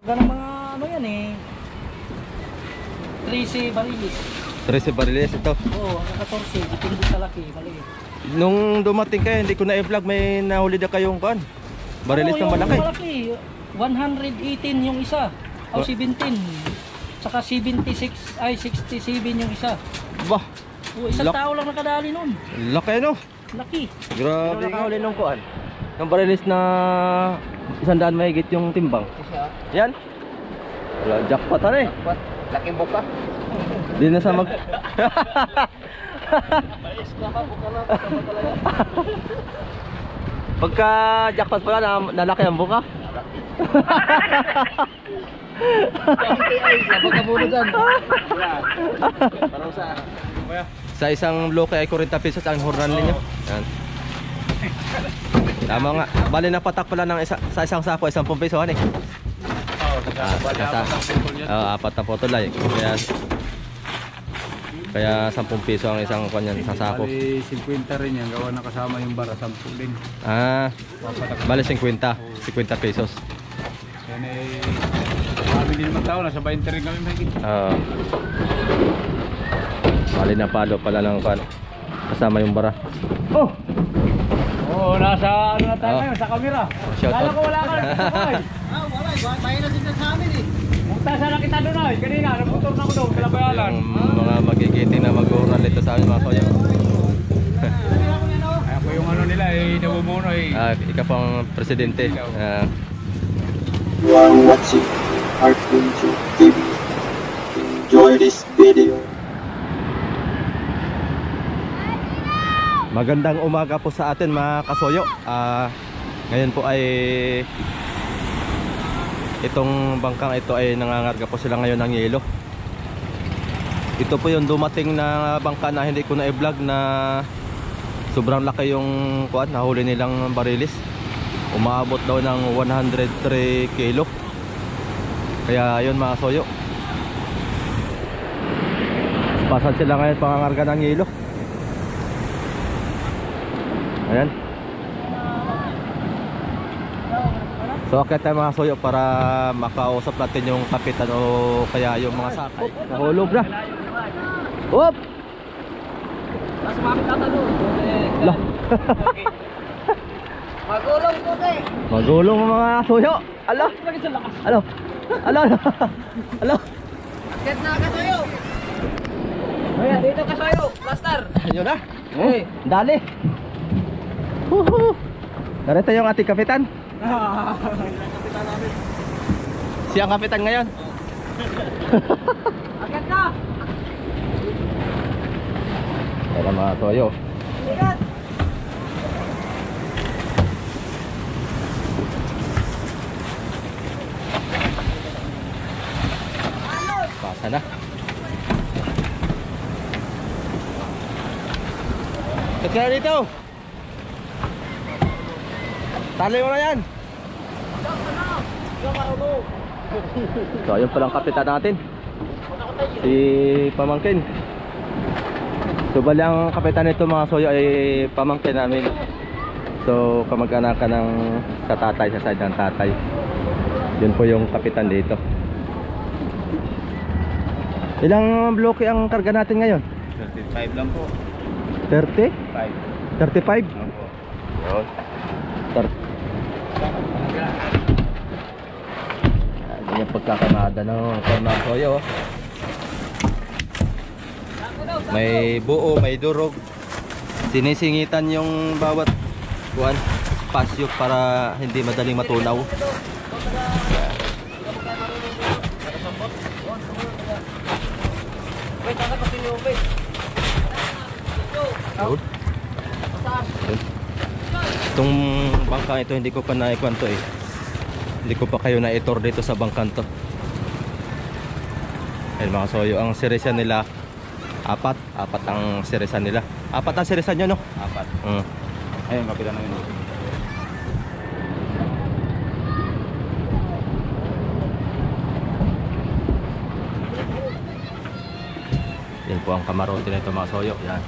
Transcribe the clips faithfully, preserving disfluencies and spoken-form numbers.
Ganang mga ano yan eh. trese barilis. trese bariles ito. Oo, ang fourteen, depende sa laki, maliit. Nung dumating kayo, hindi ko na i-vlog, may nahuli na kayong kan. Bariles Oo, ng malaki. Yung malaki, one eighteen yung isa. O seventeen. Saka seventy-six ay sixty-seven yung isa. Bah, O, isang Lak- tao lang nakadali nun. laki ano? Laki. Grabe. Ano nakahuli nung kuan? Ng bariles na isang daan mahigit yung timbang. Yan. Wala, jackpot ano eh. Laking buka. Di na sa mag... Pagka jackpot pala, na, nalaki ang buka. Labag ka muna dyan. Parang sa... Sa isang bloke ay forty pesos ang hurran ninyo. Yan. Tama nga. Bali na patak pala ng isa, sa isang sako, isang piso ano eh. Ah, sa, uh, apat na photo lang. Kaya kaya ten piso ang isang kanyan sa sako. Bali fifty rin yan, gawa na kasama yung bara, ten din. Ah, bali fifty, fifty pesos. Yan eh, kami din naman tao, nasa twenty rin kami mahigit. Ah. Bali na palo pala ng kan. Kasama yung bara. Oh! Oo, nasa ano na tayo Oh. ngayon, sa camera. Shout Kala out. ko wala ka na dito, boy. Ah, wala, bahay na sila sa amin eh. Punta sana kita doon, oy. Kanina, naputor na ko doon, kalabayalan. Yung mga magigiting na mag-ural dito sa amin mga kuya. Ay, ako yung ano nila eh, namumuno eh. Ah, ikaw pang presidente. Ah, You are watching Artpunju T V. Enjoy this video. magandang umaga po sa atin mga kasoyo. Ah, ngayon po ay itong bangkang ito ay nangangarga po sila ngayon ng yelo. Ito po yung dumating na bangka na hindi ko na i-vlog na sobrang laki yung kuan nahuli nilang barilis. Umaabot daw ng one hundred three kilo. Kaya yun mga soyo, pasan sila ngayon pangangarga ng yelo. Ayan. So akit tayo mga soyo para makausap natin yung kapitan o kaya yung mga sakay. Nahulog na. Op! Mas mami kata doon. Lah. Magulong po, te. Magulong mga soyo. Ala. Bakit sa lakas? Alo. Alo. Alo. Akit na ka tayo. Ayan, dito ka tayo. Plaster. Ayun na. Oh, dali. Huhu. Narito yung ating kapitan. Kapitan namin. Siya ang kapitan ngayon. Akit na. Tara mga soyo. Ingat. Pasa na. Kaya dito. Tali mo na yan. So ayun palang kapitan natin, si Pamangkin. So bali ang kapitan nito mga soyo ay pamangkin namin. So kamag-anakan ng sa tatay, sa side ng tatay. Yun po yung kapitan dito. Ilang bloke ang karga natin ngayon? thirty-five lang po. thirty? five. thirty-five? Opo. Yun. thirty. Yan yung pagkakamada ng mga soyo. May buo, may durog. Sinisingitan yung bawat kuan, spasyo para hindi madaling matunaw. Good. Itong bangka ito hindi ko pa naikuan to eh. Hindi ko pa kayo na-tour dito sa bangkan to. Ayun mga soyo, ang serisan nila apat, apat ang serisan nila. Apat ang serisan nyo no? Apat. Mm. Ayun, kapitan namin. Yan po ang kamarote nito mga soyo. Yan.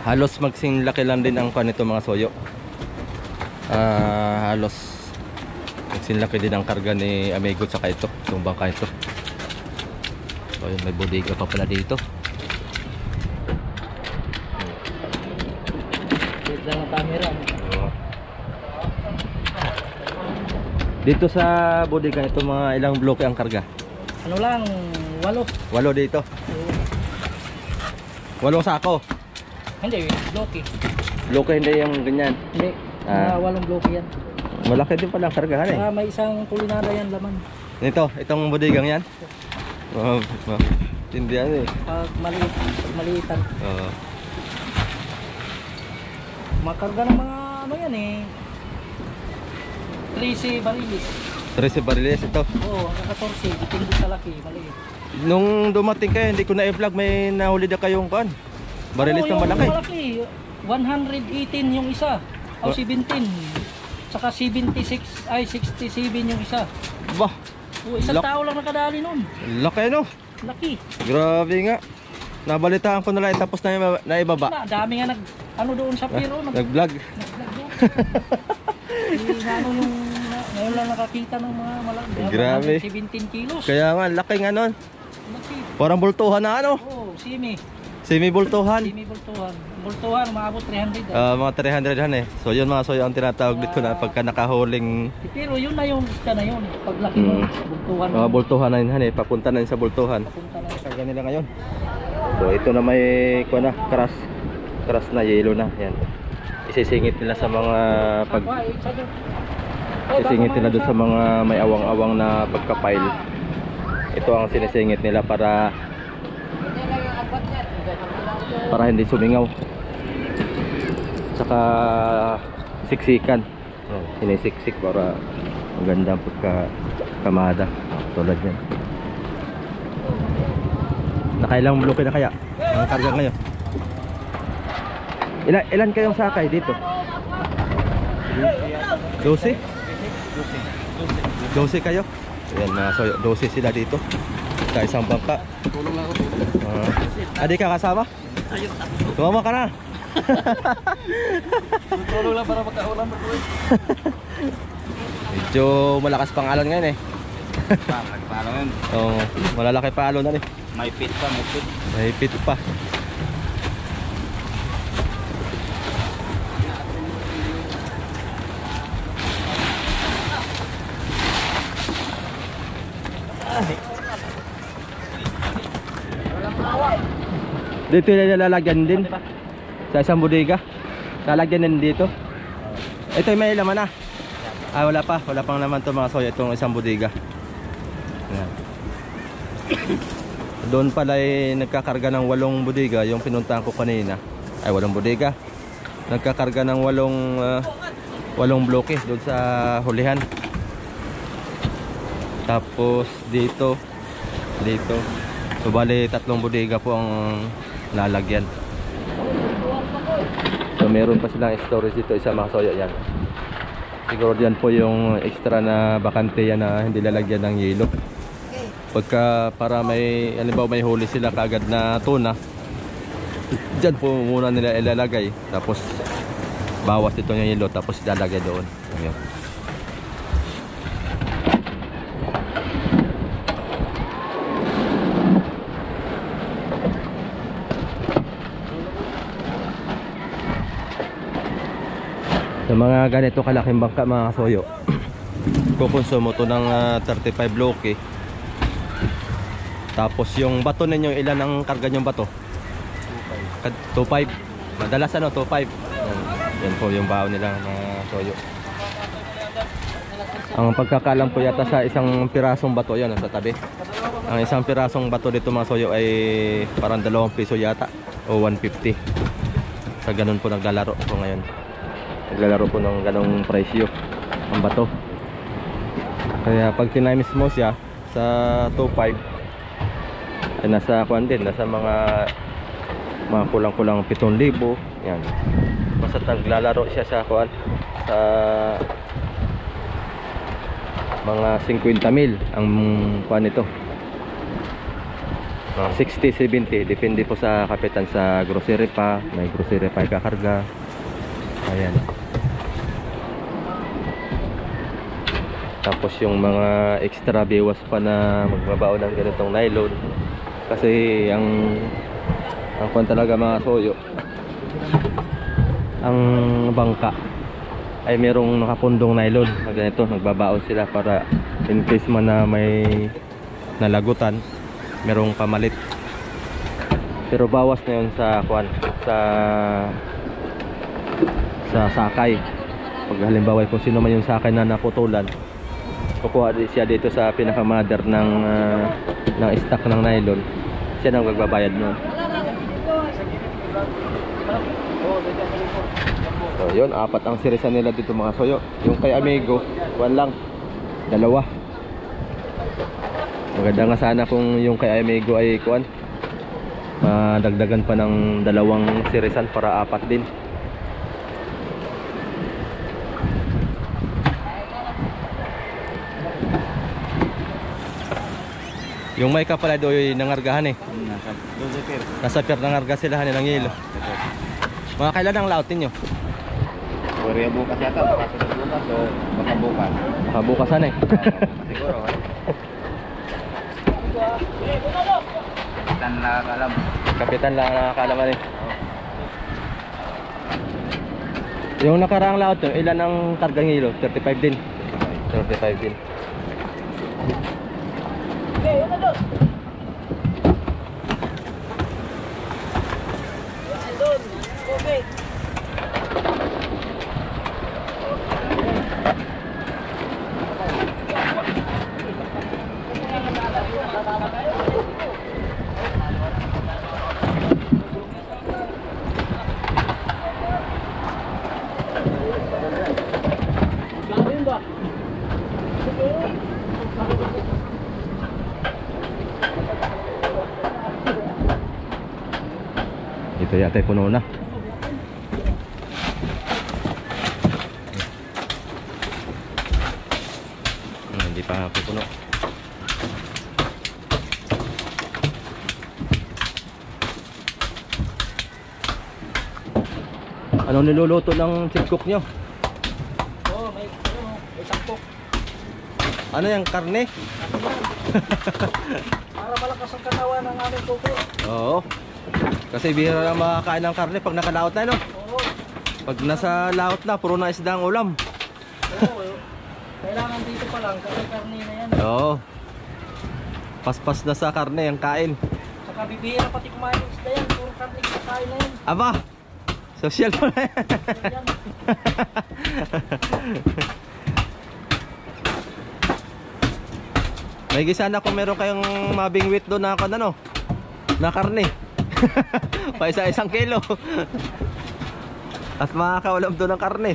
halos magsing laki lang din ang kuan nito mga soyo. Ah, halos magsing laki din ang karga ni Amigo saka ito, itong bangka ito. So yun, may bodega pa pala dito. Wait lang ang camera. Dito sa bodega ito, mga ilang bloke ang karga? Ano lang, walo. Walo dito. Walong sako. Hindi, bloke. Bloke hindi yung ganyan. Hindi, Ah. mga walong bloke yan. Malaki din pala ang kargahan eh. Saka may isang kulinada yan laman. Ito, itong bodegang yan. Oh, oh. Hindi yan eh. Pag maliit, pag maliitan. Oo. Makarga ng mga ano yan eh. trese barilis. Trece bariles ito. Oo, ang fourteen, depende sa laki, maliit. Nung dumating kayo, hindi ko na i-vlog, may nahuli na kayong kan. Bariles Oo, ng yung malaki. malaki. one eighteen yung isa. O Oh. seventeen. Saka seventy-six ay sixty-seven yung isa. Bah, O, isang Lak- tao lang nakadali nun. laki no. Laki. Grabe nga. Nabalitaan ko na lang tapos na iba- na ibaba. Na, dami nga nag ano doon sa Piro, nag Nag-vlog. nag-vlog doon. Eh, ano yung na- ngayon lang nakakita ng mga malaki. Grabe. seventeen kilos. Kaya nga, laki nga nun. Laki. Parang bultuhan na ano. Oh, simi. Semi-bultuhan. Simi bultuhan. Bultuhan maabot three hundred. Ah, ah. mga three hundred han eh. So yun mga soyo ang tinatawag dito na pagka nakahuling Pero yun na yung isda na yun. Paglaki mo, Mm. bultuhan. mga bultuhan na yun han eh. Papunta na yun sa bultuhan. Papunta na. Karga nila ngayon. So ito na may kuha na, crush. Crush na, yellow na. Yan. Isisingit nila sa mga pag Ay, isa doon. isisingit nila doon sa mga may awang-awang na pagka-pile. Ito ang sinisingit nila para para hindi sumingaw. Saka siksikan. Oh, sinisiksik para maganda ang pagka-kamada. Tulad yan. Nakailang bloke na kaya ang karga ngayon? Ilan, ilan kayong sakay dito? Dose? Dose kayo? Ayan mga soyo, dose sila dito sa isang bangka. Tulong lang ako. Uh, adi ka kasama? Sumama ka na. Tulong lang para magkahulan mo. Medyo malakas pang alon ngayon eh. Paano yun? Oo, malalaki pa alon na eh. May pit pa, may pit. May pit pa. Dito na lalagyan din sa isang bodega. Lalagyan din dito. Ito yung may laman na. Ah, wala pa. Wala pang naman to mga soya. Itong isang bodega. Ayan. Doon pala ay nagkakarga ng walong bodega. Yung pinuntahan ko kanina. Ay, walong bodega. Nagkakarga ng walong uh, walong bloke doon sa hulihan. Tapos dito dito. So bali tatlong bodega po ang lalagyan. So meron pa silang storage dito isa mga soya yan. Siguro diyan po yung extra na bakante yan na hindi lalagyan ng yelo. Pagka para may halimbawa may huli sila kagad na tuna, diyan po muna nila ilalagay. Tapos bawas dito yung yelo tapos ilalagay doon. Ayan. Sa mga ganito kalaking bangka mga kasoyo, kukonsumo to ng uh, thirty-five bloke. Tapos yung bato ninyo, ilan ang karga nyong bato? two five. Madalas ano, two five. Yan, yan po yung bao nila mga soyo. Ang pagkakalam po yata sa isang pirasong bato yan sa tabi. Ang isang pirasong bato dito mga soyo ay parang dalawang piso yata o one fifty. Sa ganun po naglalaro po ngayon. Naglalaro po ng ganong presyo ang bato. Kaya pag tinimes mo siya sa two five ay nasa kuan din, nasa mga mga kulang-kulang pitong libo. Yan. Basta naglalaro siya sa kuan sa mga fifty mil ang kuan nito. Mga sixty, seventy, depende po sa kapitan. Sa grocery pa, may grocery pa ikakarga. Ayan. Tapos yung mga extra biwas pa na magbabao ng ganitong nylon. Kasi ang ang kwan talaga mga soyo, ang bangka ay merong nakapundong nylon na ganito, nagbabaon sila para in case man na may nalagutan, merong pamalit. Pero bawas na yun sa kwan, sa sa sakay. Pag halimbawa kung sino man yung sakay na naputulan, kukuha siya dito sa pinaka-mother ng uh, ng stock ng nylon. Siya nang magbabayad nun. So yun, apat ang sirisan nila dito mga soyo. Yung kay Amigo, one lang, dalawa. Maganda nga sana kung yung kay Amigo ay kuan, madagdagan pa ng dalawang sirisan para apat din. Yung may kapala doy nangargahan eh. Nasa doze pier. Nasa pier nangarga sila hanin ng yelo. Mga kailan ang laot ninyo? Korea bukas yata, baka sunod bukas o baka bukas. Baka bukasan eh. Siguro. Kapitan na alam. Kapitan lang nakakalaman eh. Yung nakaraang laot nyo, ilan ang kargang hilo? thirty-five din. thirty-five din. Ito yata ay puno na. Hmm, hindi pa puno. Anong niluluto ng chipcook nyo? Oh, may ano, may sampok. Ano yung karne? Para malakas ang katawan ng aming kuko. Oo. Kasi bihira lang makakain ng karne pag nakalaot na, no? Oo. Pag nasa laot na, puro na isda ang ulam. Oo. Kailangan dito pa lang kasi karne na yan. Oo. Paspas na sa karne ang kain. Saka bibihira pati kumain ng isda yan. Puro karne kakain na yan. Aba! Social pa na yan. Yan. May gisa na kung meron kayong mabingwit doon na ako na, no? Na karne. Pa isa-isang kilo. At makakaulam doon ng karne.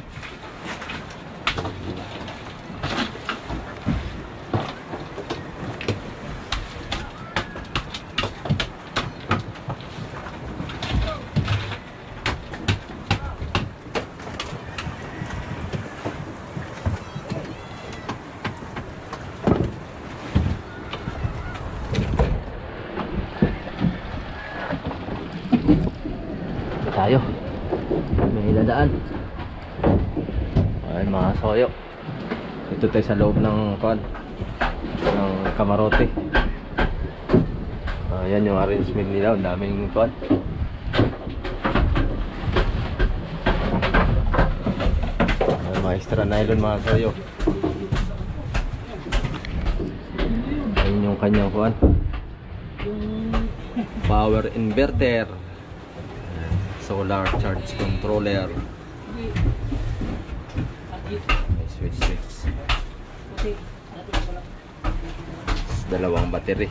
Tayo may dadaan ay mga soyo. Ito tayo sa loob ng pan ng kamarote. Ayan yung arrangement nila, ang daming pan. Mga extra nylon mga soyo. Ayan yung kanyang pan, power inverter, solar charge controller, may switch switch, dalawang battery.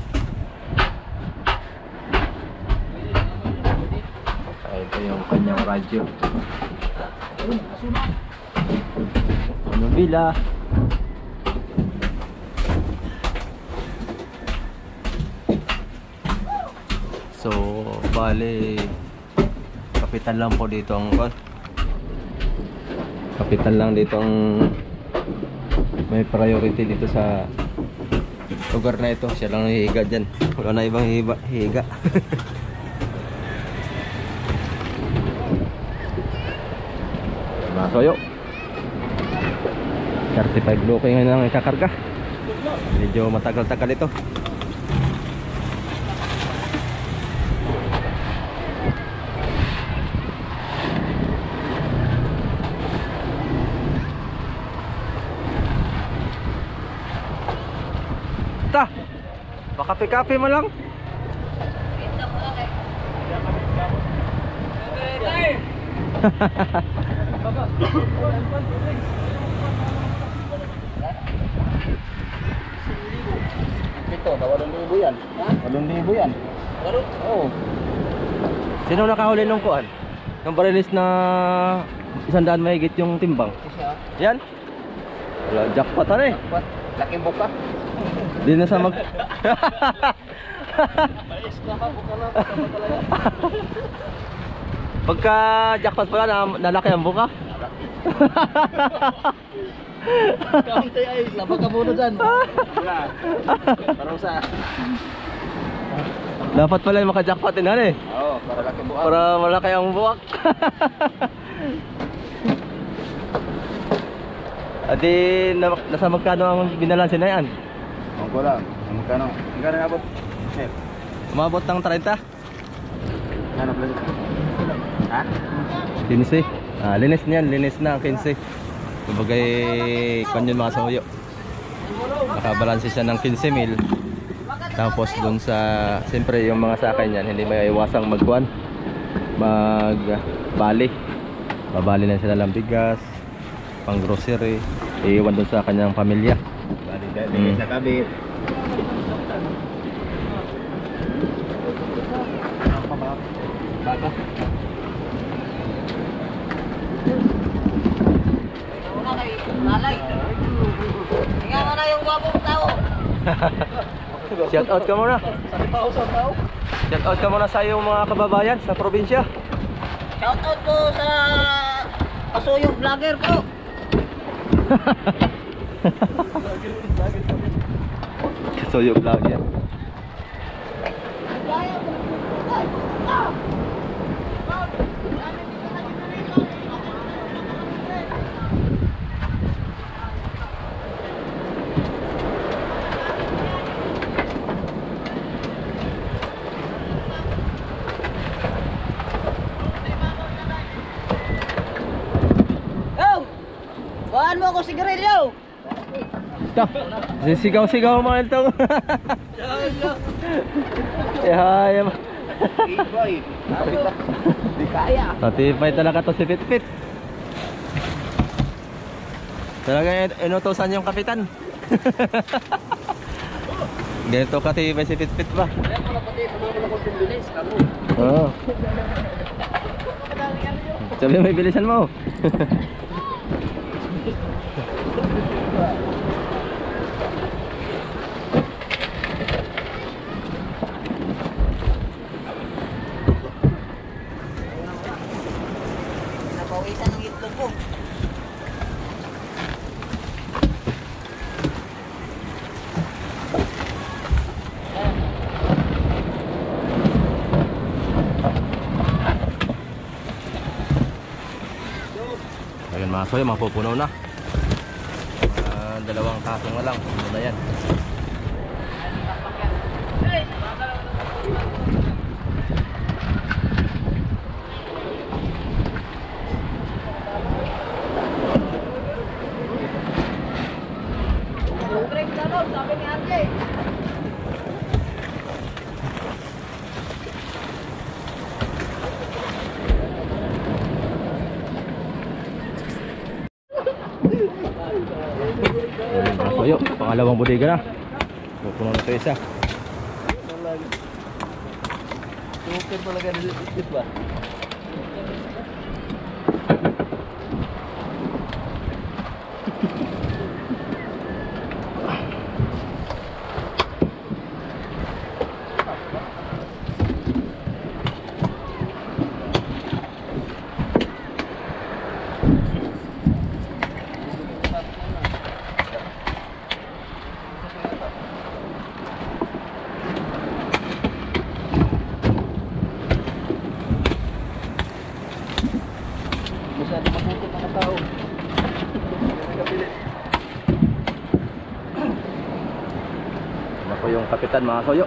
Ito yung kanyang radyo. Ano bila? So bali kapitan lang po dito ang kapitan lang dito ang may priority dito sa lugar na ito. Siya lang hihiga dyan. Wala na ibang hihiga. hihiga. Masoyo. thirty-five looking ngayon ang ikakarga. Medyo matagal-tagal ito. Ta, makape-kape mo lang. Ito, walong libo yan. Walong libo yan. Oo. Sino nakahuli nung kuan? Yung barilis na isang daan mahigit yung timbang. Yan. Wala, jackpot ano eh. Laking buka. Di na sa mag... Pagka jackpot pala na nalaki ang buka. Kaunti ay, labag ka muna dyan. Wala. Parusa. Dapat pala yung maka-jackpot din ano eh. Oo, para laking buka. Para malaki ang buwak. Adi, na, nasa magkano ang binalansin na yan? Ang ko lang. Ang magkano? Ang gano'n abot? Sir. Umabot ng thirty? Ano pala? Ha? fifteen. Ah, linis niyan, linis na ang fifteen. Kumbaga kanyon mga soyo. Nakabalanse siya ng fifteen mil. Tapos dun sa, siyempre yung mga sakay niyan, hindi may iwasang magkuhan. Magbali. Babali na sila ng bigas, pang grocery, iiwan dun sa kanyang pamilya. Bali, dahil sa kabit. Bata. Una kay Lalay. Tingnan mo na yung gwapong tao. Shout out ka muna. Shout out ka muna sa iyong mga kababayan sa probinsya. Shout out po sa Pasuyong vlogger po. Kasoyo vlog yan. Yo! Bahan mo ako sigarilyo. Sisigaw-sigaw mga itong. Yaya ma. Ibay. Di kaya. Natipay talaga to si Pitpit. Talaga inutosan yung kapitan. Ganito katibay si Pitpit ba? Oo. Sabi may bilisan mo. Napawisan ng itlog ko. Ayun mga soy, mapupuno na. Uh, dalawang kasong na lang, puno na yan. Break na daw, sabi ni Ate. Ayun mga soyo, pangalawang bodega na. Pupuno na ito isa. Super talaga nilipit ba? Bukot mga tao. Ano po yung kapitan mga soyo?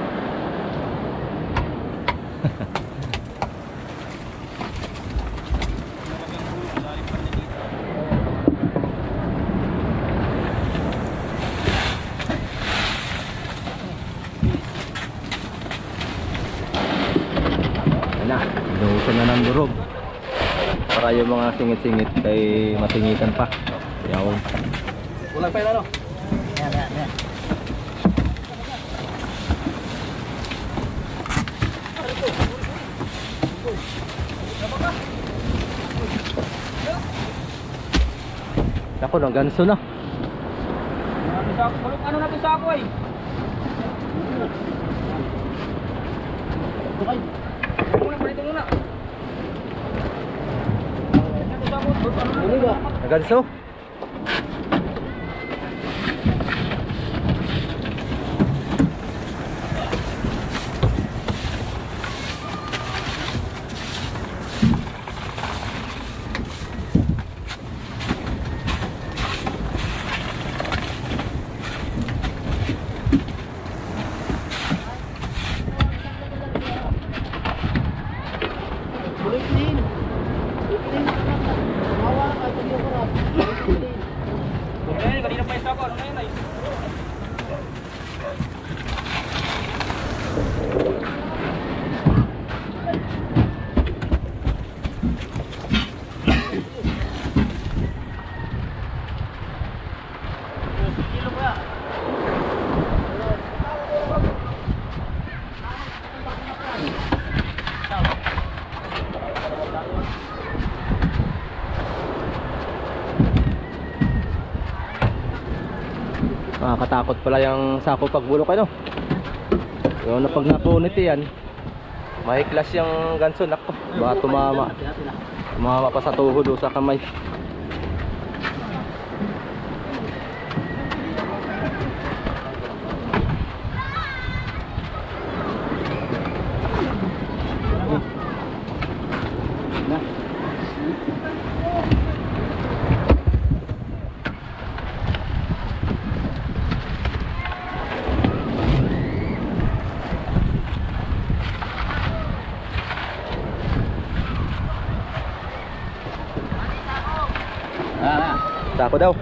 Ayan na, inuusan na ng durog para yung mga singit-singit ay masingitan pa. Yawon. Kulang pa yun ano? Yan, yan, yan. Ako, ng ganso na. Ano natin sa ako eh? Okay. Muna, palito muna. Ano ba? Ng ganso? Eh, kanina pa isa ako. Ano na yun ay? Nakakatakot pala yung sako pagbulok ano. Yung na pag napunit yan, mahiklas yung ganso, nako. Baka tumama. Tumama pa sa tuhod o sa kamay. Ah, Sako daw.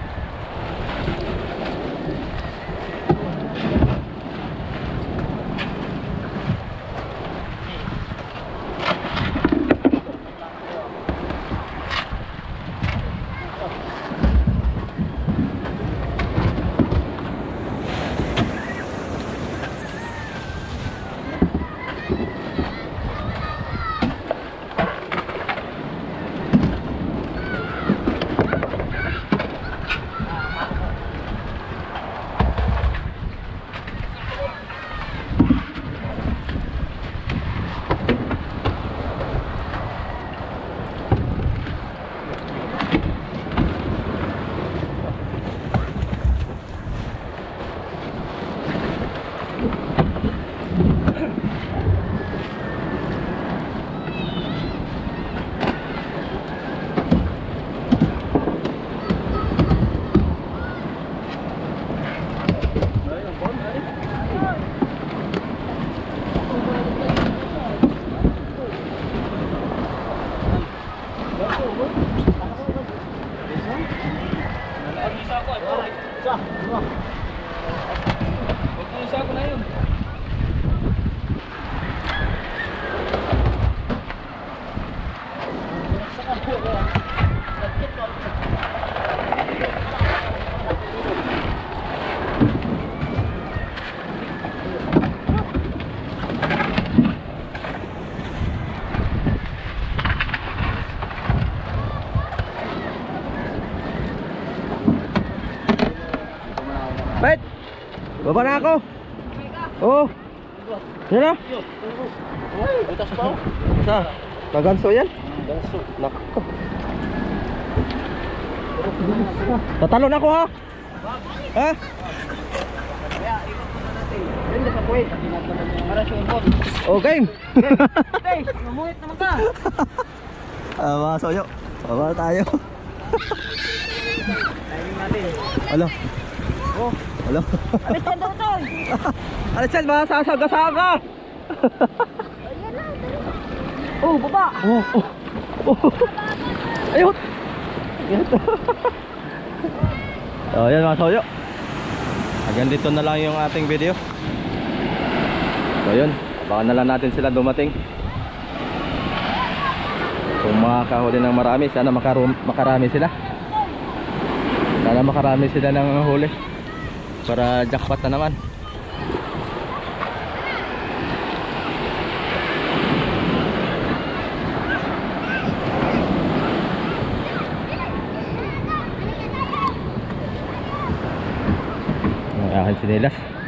Isa ko na yun. Wait! Baba na ako! Oo! Yan na! butas pa. Sa? Naganso yan? Ganso. Nako. Tatalon ako ha! Ha? Hindi sa puwet. Para siya impon. Oh, game! Hey, mamuhit naman ka. Ah, mga soyo. Baba tayo. Alo. Oh. Alo. Alis ka daw tol. Alisan, mga sasaga-saga. Oh, baba. Oh, oh. Oh. Ayun. Yan. So, yan mga soyo. Hanggang dito na lang yung ating video. So, yun. Baka na lang natin sila dumating. Kung makakahuli ng marami, sana makarum makarami sila. Sana makarami sila ng huli. Para jackpot na naman. Ang aking sinilas.